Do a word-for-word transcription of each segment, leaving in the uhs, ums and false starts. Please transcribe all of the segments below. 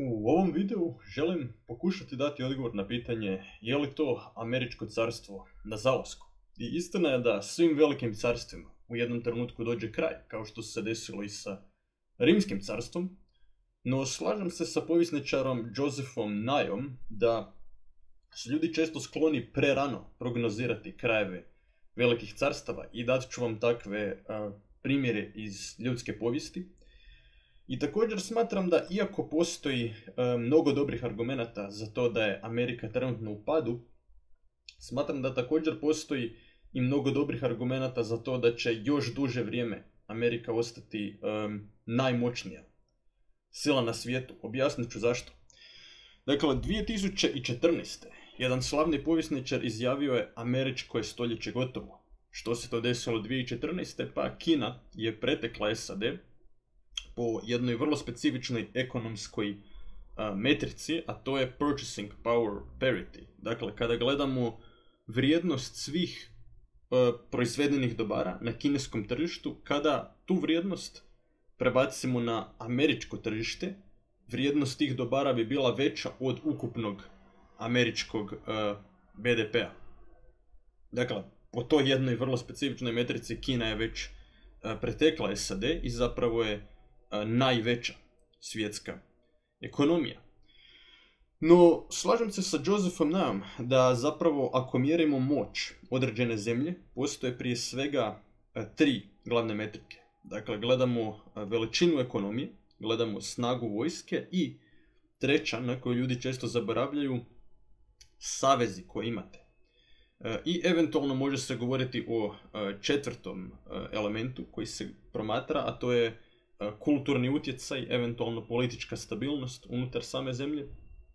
U ovom videu želim pokušati dati odgovor na pitanje je li to američko carstvo na zalasku. I istina je da svim velikim carstvima u jednom trenutku dođe kraj, kao što se desilo i sa rimskim carstvom, no slažem se sa povjesničarom Josephom Nyom da su ljudi često skloni prerano prognozirati krajeve velikih carstava i dat ću vam takve a, primjere iz ljudske povijesti. I također smatram da iako postoji a, mnogo dobrih argumenata za to da je Amerika trenutno u padu, smatram da također postoji i mnogo dobrih argumenata za to da će još duže vrijeme Amerika ostati um, najmoćnija sila na svijetu. Objasnit ću zašto. Dakle, dvije tisuće četrnaeste. jedan slavni povjesničar izjavio je američko je stoljeće gotovo. Što se to desilo dvije tisuće četrnaeste? Pa Kina je pretekla S A D po jednoj vrlo specifičnoj ekonomskoj uh, metrici, a to je purchasing power parity. Dakle, kada gledamo vrijednost svih uh, proizvedenih dobara na kineskom tržištu, kada tu vrijednost prebacimo na američko tržište, vrijednost tih dobara bi bila veća od ukupnog američkog uh, B D P-a. Dakle, po toj jednoj vrlo specifičnoj metrici Kina je već uh, pretekla S A D i zapravo je uh, najveća svjetska ekonomija. No, slažem se sa Josephom Nyom da zapravo ako mjerimo moć određene zemlje, postoje prije svega uh, tri glavne metrike. Dakle, gledamo uh, veličinu ekonomije, gledamo snagu vojske i treća, na koju ljudi često zaboravljaju, savezi koje imate. E, I eventualno može se govoriti o e, četvrtom e, elementu koji se promatra, a to je e, kulturni utjecaj, eventualno politička stabilnost unutar same zemlje.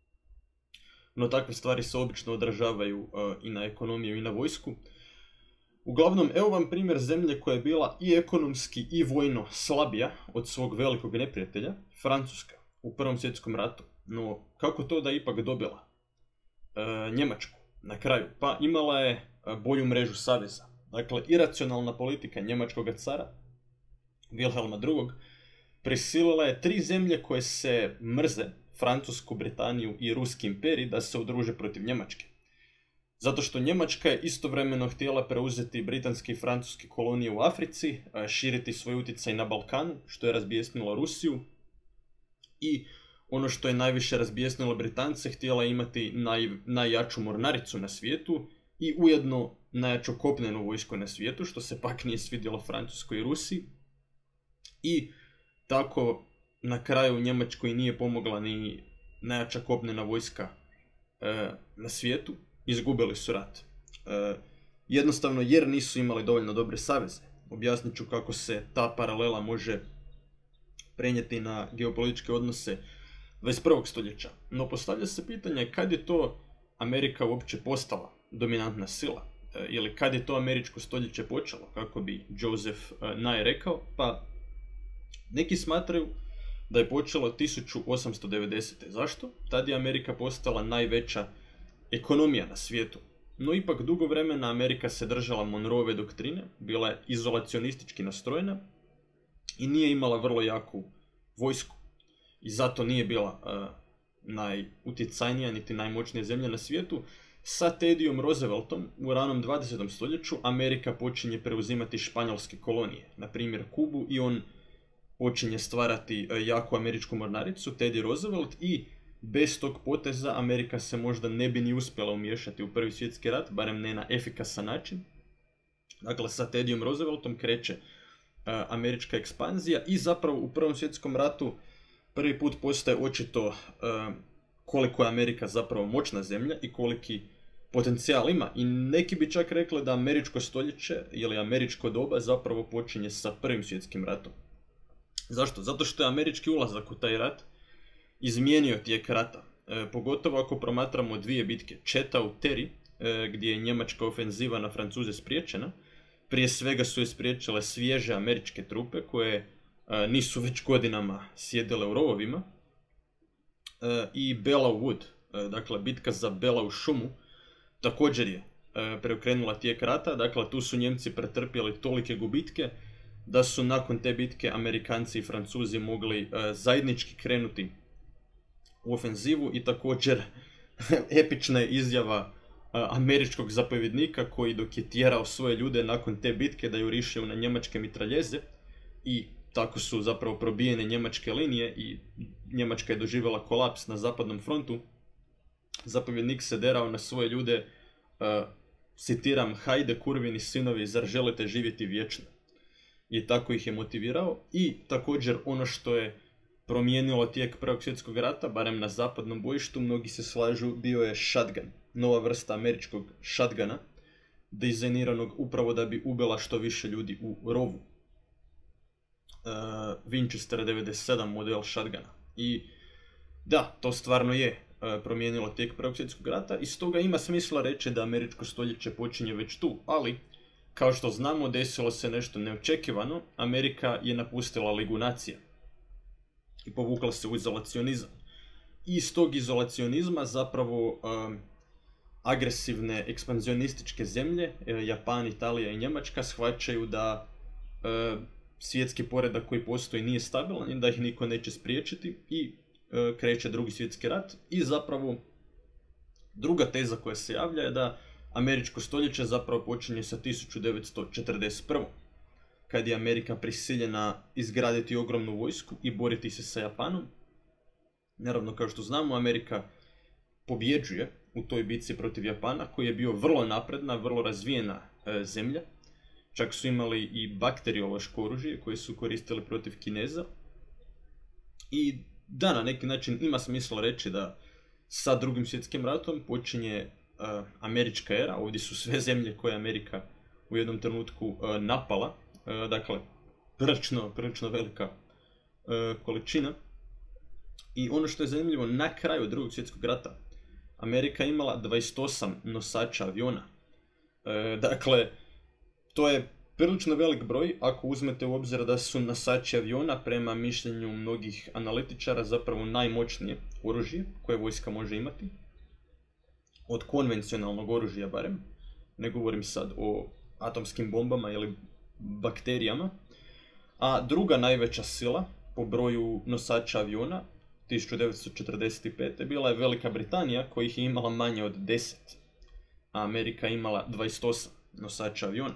No takve stvari se obično odražavaju e, i na ekonomiju i na vojsku. Uglavnom, evo vam primjer zemlje koja je bila i ekonomski i vojno slabija od svog velikog neprijatelja, Francuska, u Prvom svjetskom ratu. No, kako to da je ipak dobila e, Njemačku na kraju? Pa imala je e, bolju mrežu saveza. Dakle, iracionalna politika njemačkog cara, Wilhelma drugog, prisilila je tri zemlje koje se mrze, Francusku, Britaniju i Ruski imperij, da se udruže protiv Njemačke. Zato što Njemačka je istovremeno htjela preuzeti britanske i francuske kolonije u Africi, širiti svoj utjecaj na Balkanu, što je razbijesnilo Rusiju, i ono što je najviše razbijesnilo Britance, htjela imati naj, najjaču mornaricu na svijetu i ujedno najjaču kopnenu vojsku na svijetu, što se pak nije svidjelo Francuskoj i Rusiji. I tako na kraju Njemačkoj nije pomogla ni najjača kopnena vojska e, na svijetu. Izgubili su rat. E, jednostavno jer nisu imali dovoljno dobre saveze. Objasnit ću kako se ta paralela može prenijeti na geopolitičke odnose dvadeset prvog stoljeća. No postavlja se pitanje kad je to Amerika uopće postala dominantna sila. E, ili kad je to američko stoljeće počelo, kako bi Joseph e, Nye rekao. Pa neki smatraju da je počelo tisuću osamsto devedesete. Zašto? Tad je Amerika postala najveća ekonomija na svijetu. No ipak dugo vremena Amerika se držala Monroeve doktrine, bila je izolacionistički nastrojena i nije imala vrlo jaku vojsku. I zato nije bila uh, najutjecajnija niti najmoćnija zemlja na svijetu. Sa Teddyom Rooseveltom u ranom dvadesetom stoljeću Amerika počinje preuzimati španjolske kolonije, na primjer Kubu, i on počinje stvarati uh, jaku američku mornaricu, Teddy Roosevelt, i bez tog poteza Amerika se možda ne bi ni uspjela umiješati u Prvi svjetski rat, barem ne na efikasan način. Dakle, sa Teddyom Rooseveltom kreće uh, američka ekspanzija i zapravo u Prvom svjetskom ratu prvi put postaje očito uh, koliko je Amerika zapravo moćna zemlja i koliki potencijal ima. I neki bi čak rekli da američko stoljeće ili američko doba zapravo počinje sa Prvim svjetskim ratom. Zašto? Zato što je američki ulazak u taj rat izmijenio tijek rata. E, pogotovo ako promatramo dvije bitke. Chateau Terry, e, gdje je njemačka ofenziva na Francuze spriječena. Prije svega su je spriječile svježe američke trupe koje e, nisu već godinama sjedile u rovovima. E, I Belleau Wood, e, dakle bitka za Belleau šumu, također je e, preokrenula tijek rata. Dakle, tu su Njemci pretrpjeli tolike gubitke da su nakon te bitke Amerikanci i Francuzi mogli e, zajednički krenuti u ofenzivu i također epična je izjava američkog zapovjednika koji dok je tjerao svoje ljude nakon te bitke da jurišaju na njemačke mitraljeze i tako su zapravo probijene njemačke linije i Njemačka je doživjela kolaps na zapadnom frontu. Zapovjednik se derao na svoje ljude, uh, citiram, hajde kurvini sinovi, zar želite živjeti vječno? I tako ih je motivirao. I također ono što je promijenilo tijek Prvog svjetskog rata, barem na zapadnom bojištu, mnogi se slažu, bio je shotgun, nova vrsta američkog shotguna, dizajniranog upravo da bi ubila što više ljudi u rovu. Uh, Winchester devedeset sedam model shotguna. I da, to stvarno je uh, promijenilo tijek Prvog svjetskog rata i stoga ima smisla reći da američko stoljeće počinje već tu, ali kao što znamo desilo se nešto neočekivano, Amerika je napustila Ligu nacija i povukla se u izolacionizam. I iz tog izolacionizma zapravo um, agresivne ekspanzionističke zemlje, Japan, Italija i Njemačka, shvaćaju da uh, svjetski poredak koji postoji nije stabilan i da ih niko neće spriječiti i uh, kreće drugi svjetski rat. I zapravo druga teza koja se javlja je da američko stoljeće zapravo počinje sa tisuću devetsto četrdeset prvom. kad je Amerika prisiljena izgraditi ogromnu vojsku i boriti se sa Japanom. Naravno, kao što znamo, Amerika pobjeđuje u toj bitci protiv Japana, koji je bio vrlo napredna, vrlo razvijena e, zemlja. Čak su imali i bakteriološko oružje koje su koristili protiv Kineza. I da, na neki način ima smisla reći da sa drugim svjetskim ratom počinje uh, američka era. Ovdje su sve zemlje koje je Amerika u jednom trenutku uh, napala. Uh, dakle, prilično, prilično velika uh, količina. I ono što je zanimljivo, na kraju drugog svjetskog rata Amerika je imala dvadeset osam nosača aviona. Uh, dakle, to je prilično velik broj ako uzmete u obzir da su nosači aviona prema mišljenju mnogih analitičara zapravo najmoćnije oružje koje vojska može imati. Od konvencionalnog oružja barem, ne govorim sad o atomskim bombama ili bakterijama. A druga najveća sila po broju nosača aviona tisuću devetsto četrdeset pete bila je Velika Britanija koja ih je imala manje od deset, a Amerika je imala dvadeset osam nosača aviona.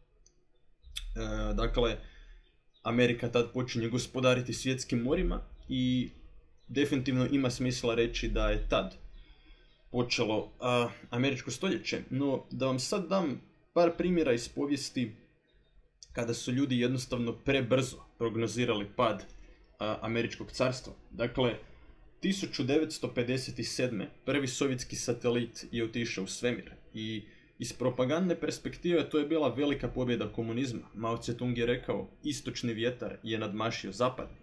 E, dakle, Amerika tad počinje gospodariti svjetskim morima i definitivno ima smisla reći da je tad počelo a, američko stoljeće. No, da vam sad dam par primjera iz povijesti kada su ljudi jednostavno prebrzo prognozirali pad a, američkog carstva. Dakle, tisuću devetsto pedeset sedme. prvi sovjetski satelit je otišao u svemir i iz propagandne perspektive to je bila velika pobjeda komunizma. Mao Tse-tung je rekao, istočni vjetar je nadmašio zapadni.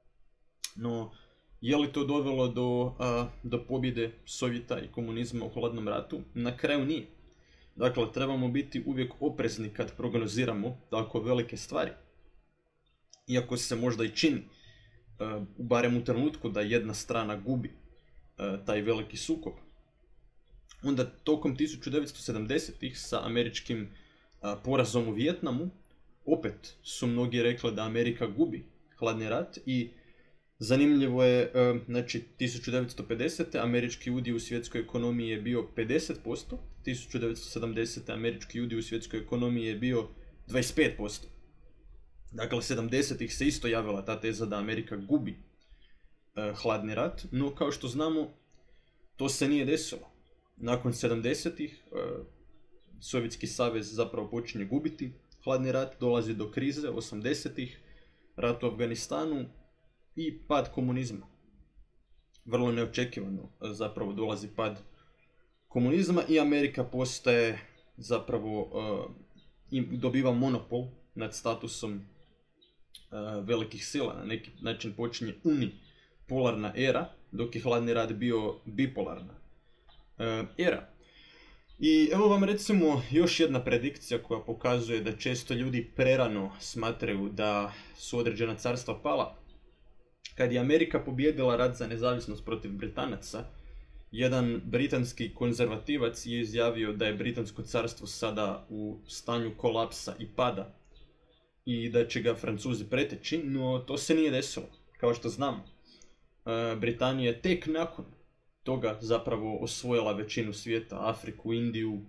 No, je li to dovelo do, a, do pobjede Sovjeta i komunizma u hladnom ratu? Na kraju nije. Dakle, trebamo biti uvijek oprezni kad prognoziramo tako velike stvari. Iako se možda i čini, a, barem u trenutku da jedna strana gubi a, taj veliki sukob. Onda tokom tisuću devetsto sedamdesetih sa američkim a, porazom u Vijetnamu opet su mnogi rekli da Amerika gubi hladni rat i zanimljivo je, a, znači tisuću devetsto pedesete. američki udio u svjetskoj ekonomiji je bio pedeset posto, tisuću devetsto sedamdesete. američki udio u svjetskoj ekonomiji je bio dvadeset pet posto. Dakle, sedamdesetih se isto javila ta teza da Amerika gubi a, hladni rat, no kao što znamo to se nije desilo. Nakon sedamdesetih. Sovjetski savez zapravo počinje gubiti hladni rat, dolazi do krize osamdesetih. rat u Afganistanu i pad komunizma. Vrlo neočekivano zapravo dolazi pad komunizma i Amerika postaje zapravo uh, dobiva monopol nad statusom uh, velikih sila. Na neki način počinje unipolarna era, dok je hladni rat bio bipolarna era. I evo vam recimo još jedna predikcija koja pokazuje da često ljudi prerano smatraju da su određena carstva pala. Kad je Amerika pobijedila rat za nezavisnost protiv Britanaca, jedan britanski konzervativac je izjavio da je Britansko carstvo sada u stanju kolapsa i pada i da će ga Francuzi preteći, no to se nije desilo, kao što znamo. Britanija je tek nakon toga zapravo osvojila većinu svijeta, Afriku, Indiju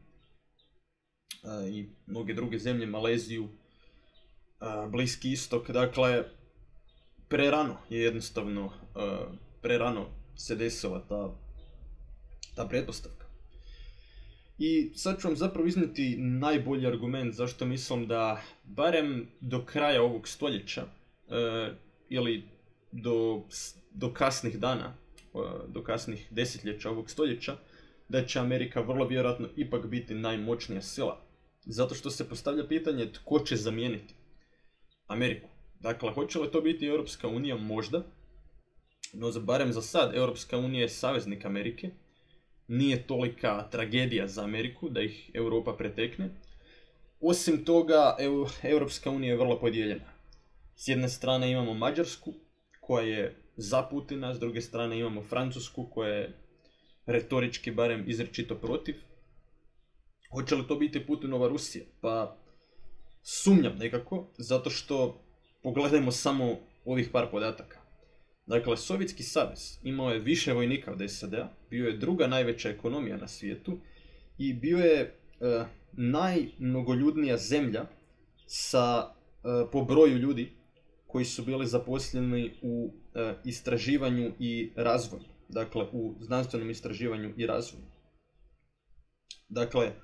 i mnoge druge zemlje, Maleziju, Bliski istok. Dakle, prerano je jednostavno, prerano se desila ta, ta pretpostavka. I sad ću vam zapravo iznijeti najbolji argument zašto mislim da barem do kraja ovog stoljeća ili do, do kasnih dana, do kasnih desetljeća ovog stoljeća, da će Amerika vrlo vjerojatno ipak biti najmoćnija sila. Zato što se postavlja pitanje tko će zamijeniti Ameriku. Dakle, hoće li to biti Europska unija? Možda. No, barem za sad, Europska unija je saveznik Amerike. Nije tolika tragedija za Ameriku da ih Europa pretekne. Osim toga, Europska unija je vrlo podijeljena. S jedne strane imamo Mađarsku, koja je za Putina, s druge strane imamo Francusku, koja je retorički barem izričito protiv. Hoće li to biti Putinova Rusija? Pa sumnjam nekako, zato što pogledajmo samo ovih par podataka. Dakle, Sovjetski savez imao je više vojnika od S A D-a, bio je druga najveća ekonomija na svijetu i bio je e, najmnogoljudnija zemlja sa, e, po broju ljudi koji su bili zaposleni u e, istraživanju i razvoju. Dakle, u znanstvenom istraživanju i razvoju. Dakle, e,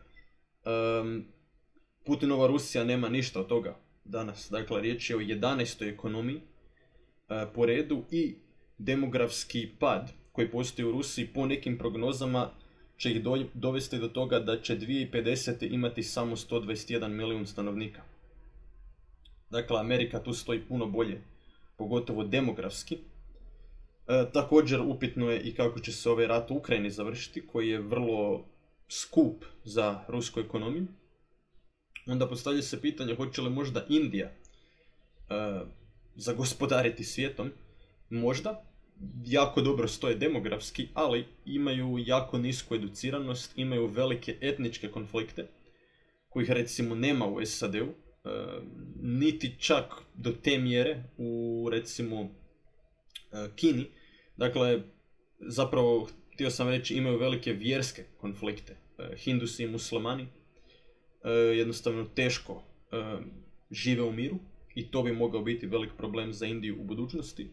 Putinova Rusija nema ništa od toga danas. Dakle, riječ je o jedanaestoj ekonomiji po redu i demografski pad koji postoji u Rusiji po nekim prognozama će ih do, dovesti do toga da će dvije tisuće pedesete imati samo sto dvadeset jedan milijun stanovnika. Dakle, Amerika tu stoji puno bolje, pogotovo demografski. E, također upitno je i kako će se ovaj rat u Ukrajini završiti, koji je vrlo skup za rusku ekonomiju. Onda postavlja se pitanje hoće li možda Indija e, zagospodariti svijetom. Možda, jako dobro stoje demografski, ali imaju jako nisku educiranost, imaju velike etničke konflikte, kojih recimo nema u S A D-u, e, niti čak do te mjere u recimo e, Kini. Dakle, zapravo, htio sam reći, imaju velike vjerske konflikte. E, Hindusi i muslimani e, jednostavno teško e, žive u miru. I to bi mogao biti velik problem za Indiju u budućnosti.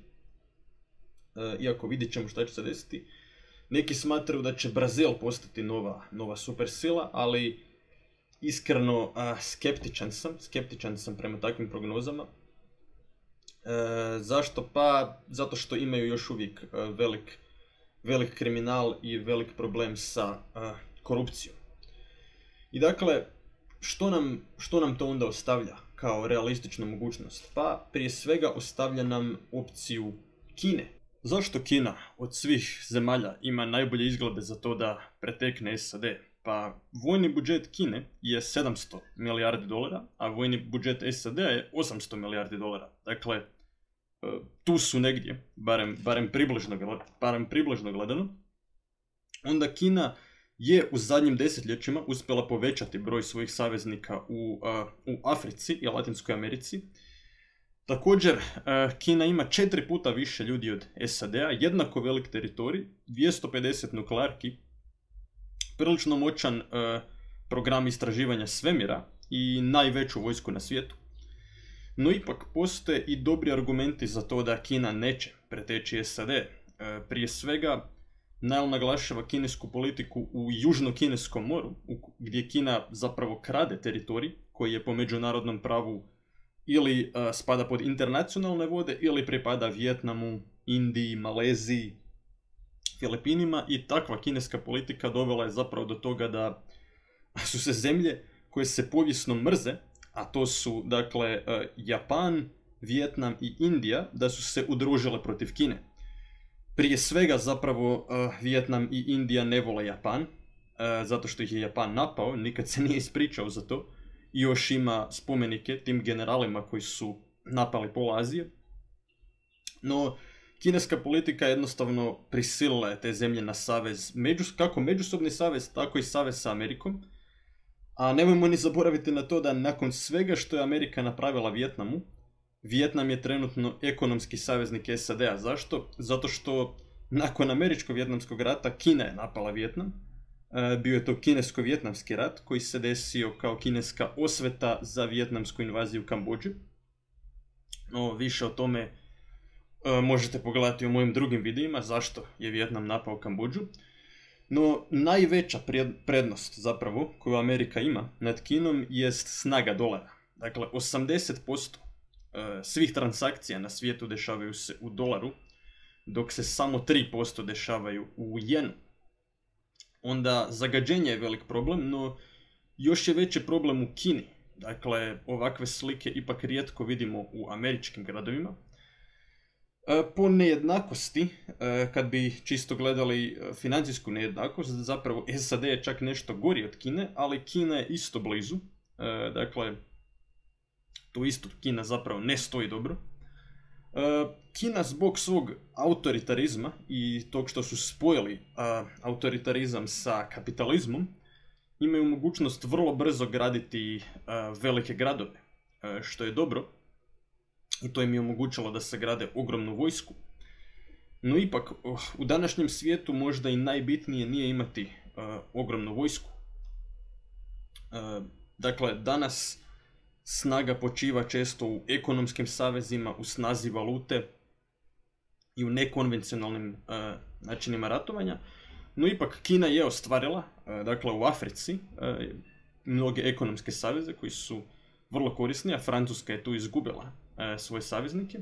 E, iako vidjet ćemo šta će se desiti. Neki smatraju da će Brazil postati nova, nova supersila, ali iskreno a, skeptičan sam. Skeptičan sam prema takvim prognozama. E, zašto? Pa zato što imaju još uvijek a, velik, velik kriminal i velik problem sa a, korupcijom. I dakle, što nam, što nam to onda ostavlja kao realističnu mogućnost? Pa prije svega ostavlja nam opciju Kine. Zašto Kina od svih zemalja ima najbolje izglede za to da pretekne S A D? Pa vojni budžet Kine je sedamsto milijardi dolara, a vojni budžet S A D je osamsto milijardi dolara. Dakle, tu su negdje, barem, barem, približno, barem približno gledano. Onda Kina je u zadnjim desetljećima uspjela povećati broj svojih saveznika u, uh, u Africi i Latinskoj Americi. Također, uh, Kina ima četiri puta više ljudi od S A D-a, jednako velik teritorij, dvjesto pedeset nuklearki, prilično moćan uh, program istraživanja svemira i najveću vojsku na svijetu. No ipak postoje i dobri argumenti za to da Kina neće preteći S A D. Uh, prije svega, Nile naglašava kinesku politiku u Južno-Kineskom moru, gdje Kina zapravo krade teritorij koji je po međunarodnom pravu ili uh, spada pod internacionalne vode ili pripada Vijetnamu, Indiji, Maleziji, Filipinima, i takva kineska politika dovela je zapravo do toga da su se zemlje koje se povijesno mrze, a to su dakle uh, Japan, Vijetnam i Indija, da su se udružile protiv Kine. Prije svega zapravo uh, Vijetnam i Indija ne vole Japan, uh, zato što ih je Japan napao, nikad se nije ispričao za to. I još ima spomenike tim generalima koji su napali pola Azije. No, kineska politika jednostavno prisilila je te zemlje na savez, među, kako međusobni savez, tako i savez sa Amerikom. A nemojmo ni zaboraviti na to da nakon svega što je Amerika napravila Vijetnamu, Vijetnam je trenutno ekonomski saveznik S A D-a. Zašto? Zato što nakon Američko-vjetnamskog rata Kina je napala Vijetnam. Bio je to kinesko-vjetnamski rat koji se desio kao kineska osveta za vijetnamsku invaziju u Kambodži. No, više o tome možete pogledati u mojim drugim videima zašto je Vijetnam napao Kambodžu. No, najveća prednost zapravo koju Amerika ima nad Kinom jest snaga dolara. Dakle, osamdeset posto svih transakcija na svijetu dešavaju se u dolaru, dok se samo tri posto dešavaju u jenu. Onda zagađenje je velik problem, no još je veći problem u Kini. Dakle, ovakve slike ipak rijetko vidimo u američkim gradovima. Po nejednakosti, kad bi čisto gledali financijsku nejednakost, zapravo S A D je čak nešto gori od Kine, ali Kina je isto blizu. Dakle, to isto Kina zapravo ne stoji dobro. Kina zbog svog autoritarizma i tog što su spojili autoritarizam sa kapitalizmom, imaju mogućnost vrlo brzo graditi velike gradove, što je dobro. I to im je omogućilo da se grade ogromnu vojsku. No ipak, u današnjem svijetu možda i najbitnije nije imati uh, ogromnu vojsku. Uh, dakle, danas snaga počiva često u ekonomskim savezima, u snazi valute i u nekonvencionalnim uh, načinima ratovanja. No ipak, Kina je ostvarila, uh, dakle u Africi, uh, mnoge ekonomske saveze koji su vrlo korisni, a Francuska je tu izgubila e, svoje saveznike.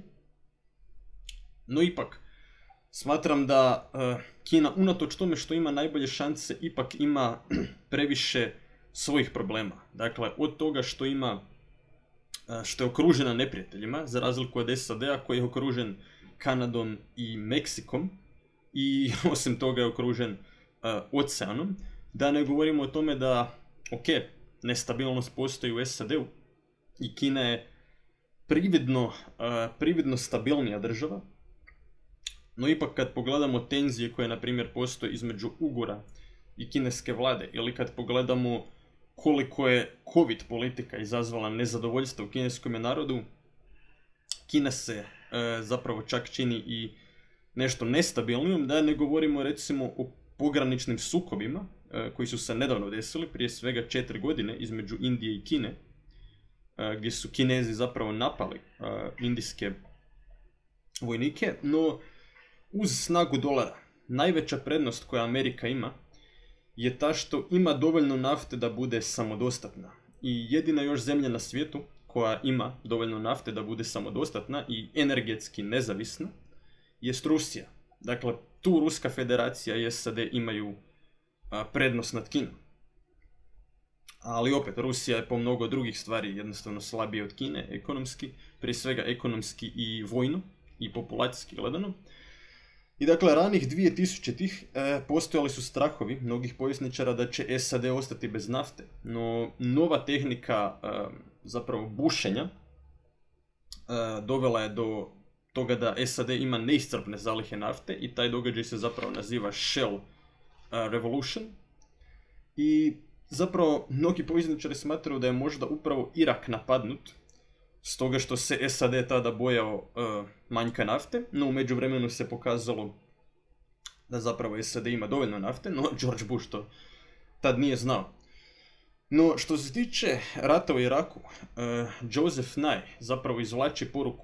No ipak, smatram da e, Kina, unatoč tome što ima najbolje šanse, ipak ima previše svojih problema. Dakle, od toga što ima, e, što je okružena neprijateljima, za razliku od S A D-a koji je okružen Kanadom i Meksikom, i osim toga je okružen e, oceanom. Da ne govorimo o tome da, ok, nestabilnost postoji u S A D-u, i Kina je prividno, uh, prividno stabilnija država, no ipak kad pogledamo tenzije koje, na primjer, postoje između Ugora i kineske vlade, ili kad pogledamo koliko je COVID politika izazvala nezadovoljstvo u kineskom narodu, Kina se uh, zapravo čak čini i nešto nestabilnijom, da ne govorimo recimo o pograničnim sukobima uh, koji su se nedavno desili, prije svega četiri godine, između Indije i Kine, gdje su Kinezi zapravo napali uh, indijske vojnike, no uz snagu dolara. Najveća prednost koju Amerika ima je ta što ima dovoljno nafte da bude samodostatna. I jedina još zemlja na svijetu koja ima dovoljno nafte da bude samodostatna i energetski nezavisna jest Rusija. Dakle, tu Ruska federacija i S A D imaju uh, prednost nad Kinom. Ali opet, Rusija je po mnogo drugih stvari jednostavno slabija od Kine, ekonomski, prije svega ekonomski i vojno i populacijski gledano. I dakle, ranih dvije tisućitih e, postojali su strahovi mnogih povjesničara da će S A D ostati bez nafte, no nova tehnika e, zapravo bušenja e, dovela je do toga da S A D ima neiscrpne zalihe nafte i taj događaj se zapravo naziva Shale Revolution. I zapravo, mnogi povjesničari smatraju da je možda upravo Irak napadnut, stoga što se S A D tada bojao uh, manjka nafte, no u međuvremenu se pokazalo da zapravo S A D ima dovoljno nafte, no George Bush to tad nije znao. No, što se tiče rata u Iraku, uh, Joseph Nye zapravo izvlači poruku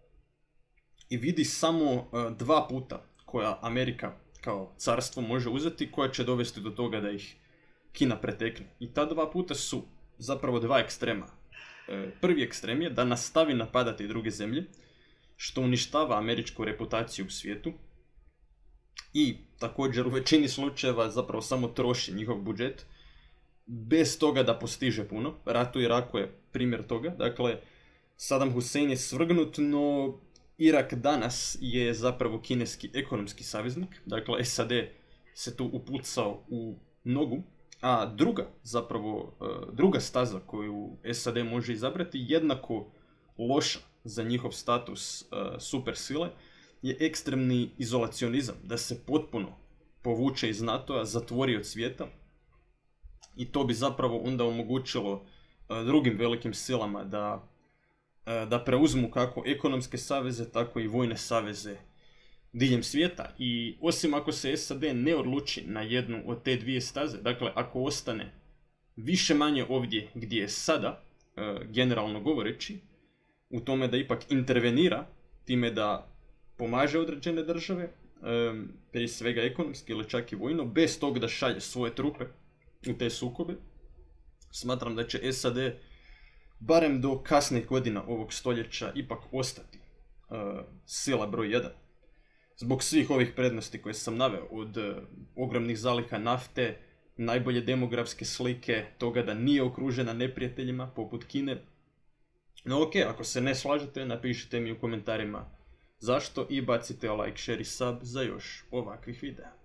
i vidi samo uh, dva puta koja Amerika kao carstvo može uzeti, koja će dovesti do toga da ih Kina pretekne. I ta dva puta su zapravo dva ekstrema. E, prvi ekstrem je da nastavi napadati druge zemlje, što uništava američku reputaciju u svijetu i također u većini slučajeva zapravo samo troši njihov budžet, bez toga da postiže puno. Rat u Iraku je primjer toga. Dakle, Saddam Hussein je svrgnut, no Irak danas je zapravo kineski ekonomski saveznik. Dakle, S A D se tu upucao u nogu. A druga, zapravo, druga staza koju S A D može izabrati, jednako loša za njihov status uh, supersile, je ekstremni izolacionizam, da se potpuno povuče iz NATO-a, zatvori od svijeta. I to bi zapravo onda omogućilo uh, drugim velikim silama da da preuzmu kako ekonomske saveze, tako i vojne saveze diljem svijeta. I osim ako se S A D ne odluči na jednu od te dvije staze, dakle ako ostane više manje ovdje gdje je sada, generalno govoreći, u tome da ipak intervenira, time da pomaže određene države, prije svega ekonomski ili čak i vojno, bez tog da šalje svoje trupe u te sukobe, smatram da će S A D barem do kasnih godina ovog stoljeća ipak ostati uh, sila broj jedan. Zbog svih ovih prednosti koje sam naveo, od uh, ogromnih zaliha nafte, najbolje demografske slike, toga da nije okružena neprijateljima poput Kine. No ok, ako se ne slažete, napišite mi u komentarima zašto i bacite like, share i sub za još ovakvih videa.